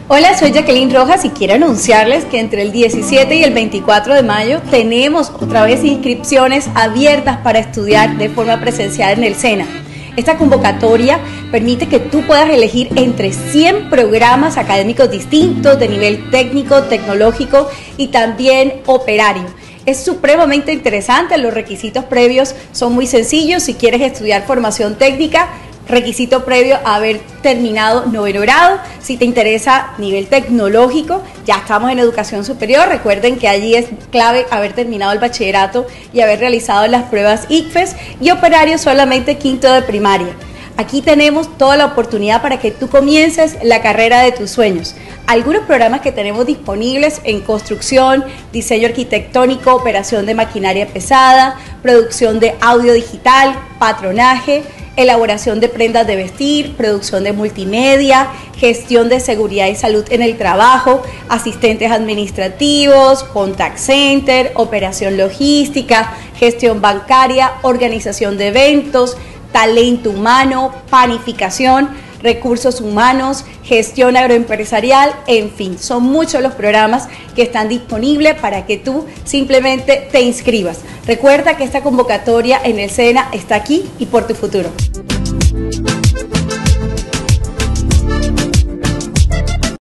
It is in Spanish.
Hola, soy Jacqueline Rojas y quiero anunciarles que entre el 17 y el 24 de mayo tenemos otra vez inscripciones abiertas para estudiar de forma presencial en el SENA. Esta convocatoria permite que tú puedas elegir entre 100 programas académicos distintos de nivel técnico, tecnológico y también operario. Es supremamente interesante, los requisitos previos son muy sencillos. Si quieres estudiar formación técnica, requisito previo a haber terminado 9º grado. Si te interesa nivel tecnológico, ya estamos en educación superior. Recuerden que allí es clave haber terminado el bachillerato y haber realizado las pruebas ICFES, y operario solamente 5º de primaria. Aquí tenemos toda la oportunidad para que tú comiences la carrera de tus sueños. Algunos programas que tenemos disponibles en construcción, diseño arquitectónico, operación de maquinaria pesada, producción de audio digital, patronaje, elaboración de prendas de vestir, producción de multimedia, gestión de seguridad y salud en el trabajo, asistentes administrativos, contact center, operación logística, gestión bancaria, organización de eventos, talento humano, panificación, recursos humanos, gestión agroempresarial, en fin, son muchos los programas que están disponibles para que tú simplemente te inscribas. Recuerda que esta convocatoria en el SENA está aquí y por tu futuro.